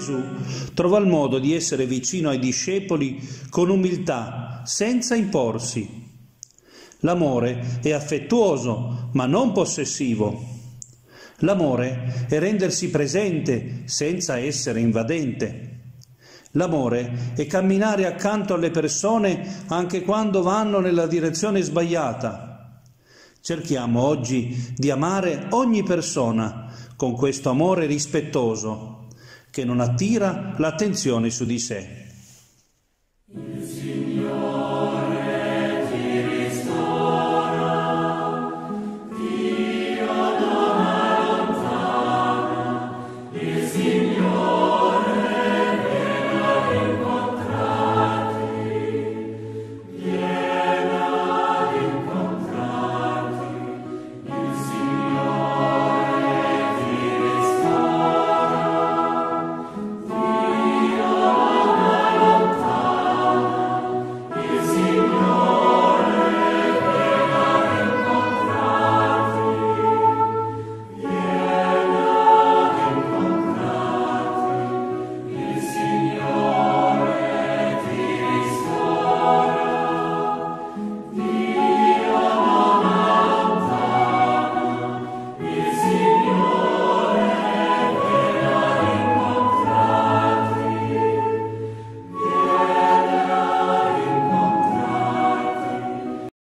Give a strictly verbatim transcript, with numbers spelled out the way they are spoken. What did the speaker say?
Gesù trova il modo di essere vicino ai discepoli con umiltà, senza imporsi. L'amore è affettuoso, ma non possessivo. L'amore è rendersi presente senza essere invadente. L'amore è camminare accanto alle persone anche quando vanno nella direzione sbagliata. Cerchiamo oggi di amare ogni persona con questo amore rispettoso, che non attira l'attenzione su di sé.